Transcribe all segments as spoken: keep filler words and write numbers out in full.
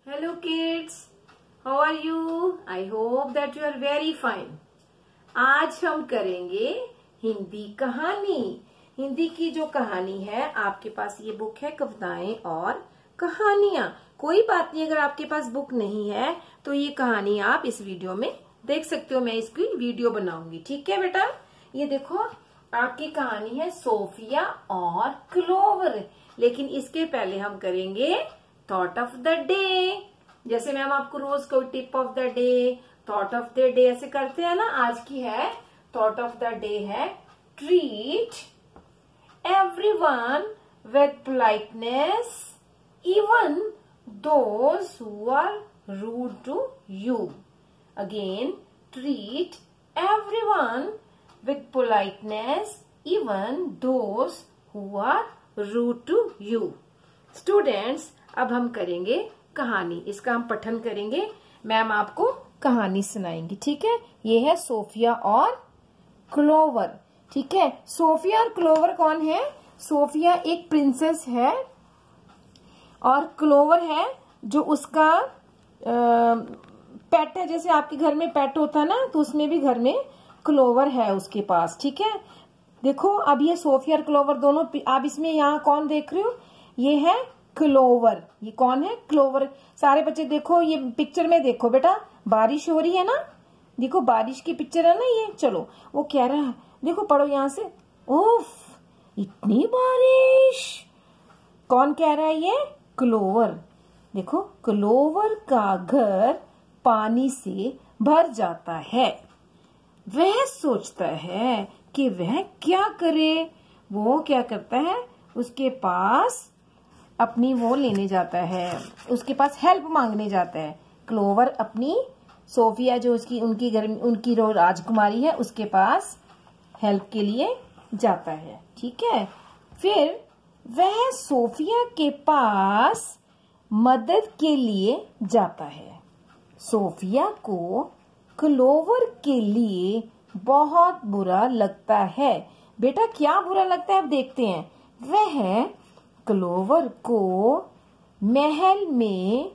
Hello kids, how are you? I hope that you are very fine. आज हम करेंगे हिंदी कहानी। हिंदी की जो कहानी है, आपके पास ये बुक है कविताएं और कहानियां। कोई बात नहीं, अगर आपके पास बुक नहीं है तो ये कहानी आप इस वीडियो में देख सकते हो। मैं इसकी वीडियो बनाऊंगी, ठीक है बेटा। ये देखो, आपकी कहानी है सोफिया और क्लोवर। लेकिन इसके पहले हम करेंगे थॉट ऑफ द डे। जैसे मैम आपको रोज को tip of the day, thought of the day ऐसे करते हैं ना। आज की है थॉट ऑफ द डे है treat everyone with politeness even those who are rude to you. Again, treat everyone with politeness even those who are rude to you. Students, अब हम करेंगे कहानी। इसका हम पठन करेंगे, मैम आपको कहानी सुनाएंगी, ठीक है। ये है सोफिया और क्लोवर, ठीक है। सोफिया और क्लोवर कौन है? सोफिया एक प्रिंसेस है और क्लोवर है जो उसका पेट है। जैसे आपके घर में पेट होता है ना, तो उसमें भी घर में क्लोवर है उसके पास, ठीक है। देखो, अब ये सोफिया और क्लोवर दोनों, आप इसमें यहाँ कौन देख रहे हो? ये है क्लोवर। ये कौन है? क्लोवर। सारे बच्चे देखो, ये पिक्चर में देखो बेटा, बारिश हो रही है ना। देखो, बारिश की पिक्चर है ना ये। चलो, वो कह रहा है, देखो पढ़ो यहाँ से। उफ, इतनी बारिश। कौन कह रहा है? ये क्लोवर। देखो, क्लोवर का घर पानी से भर जाता है। वह सोचता है कि वह क्या करे। वो क्या करता है? उसके पास अपनी वो लेने जाता है, उसके पास हेल्प मांगने जाता है। क्लोवर अपनी सोफिया जो उसकी उनकी घर में उनकी राजकुमारी है, उसके पास हेल्प के लिए जाता है, ठीक है। फिर वह सोफिया के पास मदद के लिए जाता है। सोफिया को क्लोवर के लिए बहुत बुरा लगता है। बेटा, क्या बुरा लगता है? अब देखते हैं। वह क्लोवर को महल में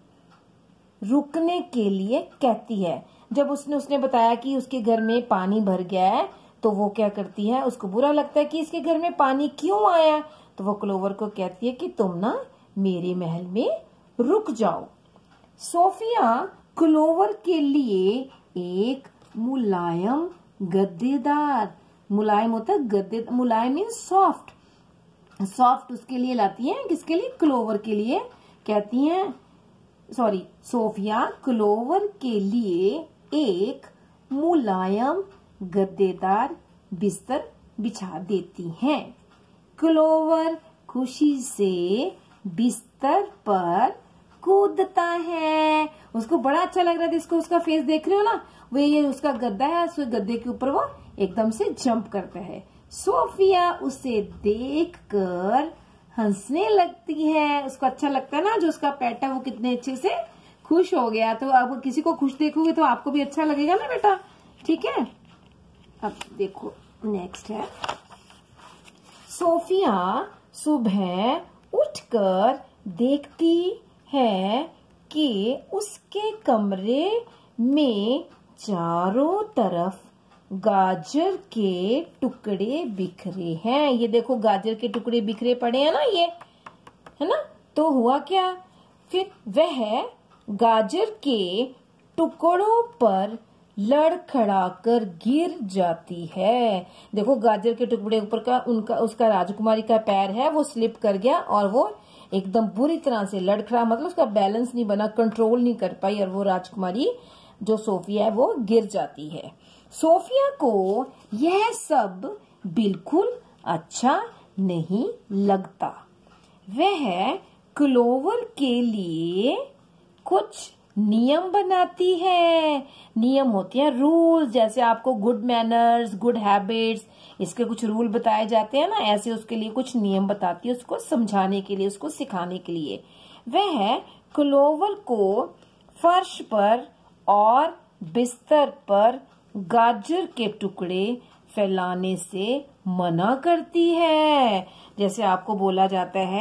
रुकने के लिए कहती है। जब उसने उसने बताया कि उसके घर में पानी भर गया है, तो वो क्या करती है? उसको बुरा लगता है कि इसके घर में पानी क्यों आया। तो वो क्लोवर को कहती है कि तुम ना मेरे महल में रुक जाओ। सोफिया क्लोवर के लिए एक मुलायम गद्देदार, मुलायम होता है गद्दे, मुलायम मीन सॉफ्ट, सॉफ्ट उसके लिए लाती है। किसके लिए? क्लोवर के लिए। कहती हैं, सॉरी, सोफिया क्लोवर के लिए एक मुलायम गद्देदार बिस्तर बिछा देती हैं। क्लोवर खुशी से बिस्तर पर कूदता है। उसको बड़ा अच्छा लग रहा है। इसको उसका फेस देख रहे हो ना, वो ये उसका गद्दा है, उस गद्दे के ऊपर वो एकदम से जंप करता है। सोफिया उसे देखकर हंसने लगती है। उसको अच्छा लगता है ना, जो उसका पेट है वो कितने अच्छे से खुश हो गया। तो अब किसी को खुश देखोगे तो आपको भी अच्छा लगेगा ना बेटा, ठीक है। अब देखो, नेक्स्ट है, सोफिया सुबह उठकर देखती है कि उसके कमरे में चारों तरफ गाजर के टुकड़े बिखरे हैं। ये देखो, गाजर के टुकड़े बिखरे पड़े हैं ना, ये है ना। तो हुआ क्या? फिर वह गाजर के टुकड़ों पर लड़खड़ाकर गिर जाती है। देखो, गाजर के टुकड़े ऊपर का उनका उसका राजकुमारी का पैर है, वो स्लिप कर गया और वो एकदम बुरी तरह से लड़खड़ा, मतलब उसका बैलेंस नहीं बना, कंट्रोल नहीं कर पाई, और वो राजकुमारी जो सोफिया है वो गिर जाती है। सोफिया को यह सब बिल्कुल अच्छा नहीं लगता। वह क्लोवर के लिए कुछ नियम बनाती है। नियम होते हैं रूल्स, जैसे आपको गुड मैनर्स, गुड हैबिट्स, इसके कुछ रूल बताए जाते हैं ना, ऐसे उसके लिए कुछ नियम बताती है, उसको समझाने के लिए, उसको सिखाने के लिए। वह क्लोवर को फर्श पर और बिस्तर पर गाजर के टुकड़े फैलाने से मना करती है। जैसे आपको बोला जाता है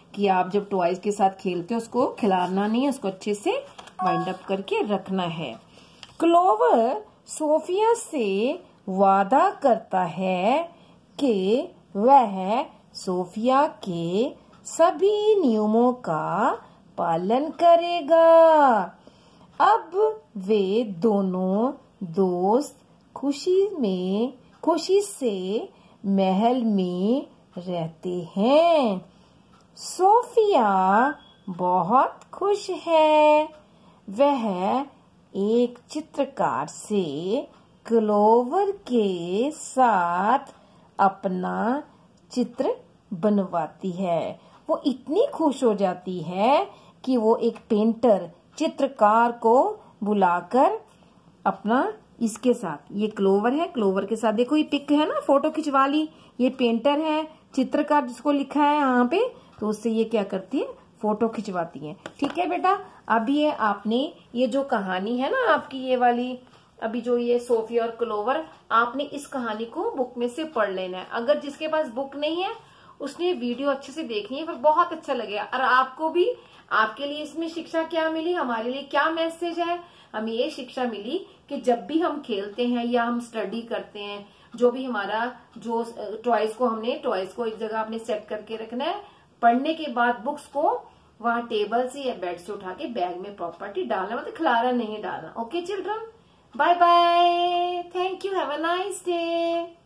कि आप जब टॉयज के साथ खेलते हो उसको खिलाना नहीं है, उसको अच्छे से वाइंड अप करके रखना है। क्लोवर सोफिया से वादा करता है कि वह सोफिया के सभी नियमों का पालन करेगा। अब वे दोनों दोस्त खुशी में खुशी से महल में रहते हैं। सोफिया बहुत खुश है। वह एक चित्रकार से क्लोवर के साथ अपना चित्र बनवाती है। वो इतनी खुश हो जाती है कि वो एक पेंटर चित्रकार को बुलाकर अपना इसके साथ, ये क्लोवर है, क्लोवर के साथ देखो ये पिक है ना, फोटो खिंचवा ली। ये पेंटर है, चित्रकार जिसको लिखा है यहाँ पे, तो उससे ये क्या करती है, फोटो खिंचवाती है। ठीक है बेटा, अभी ये आपने ये जो कहानी है ना आपकी ये वाली, अभी जो ये सोफिया और क्लोवर, आपने इस कहानी को बुक में से पढ़ लेना है। अगर जिसके पास बुक नहीं है उसने वीडियो अच्छे से देखनी है, फिर बहुत अच्छा लगेगा। और आपको भी, आपके लिए इसमें शिक्षा क्या मिली, हमारे लिए क्या मैसेज है, हमें ये शिक्षा मिली कि जब भी हम खेलते हैं या हम स्टडी करते हैं, जो भी हमारा जो टॉयज को हमने टॉयज को एक जगह आपने सेट करके रखना है। पढ़ने के बाद बुक्स को वहां टेबल से या बेड से उठा के बैग में प्रॉपर्टी डालना, मतलब खिलारा नहीं डालना। Okay children, bye bye, thank you, have a nice day.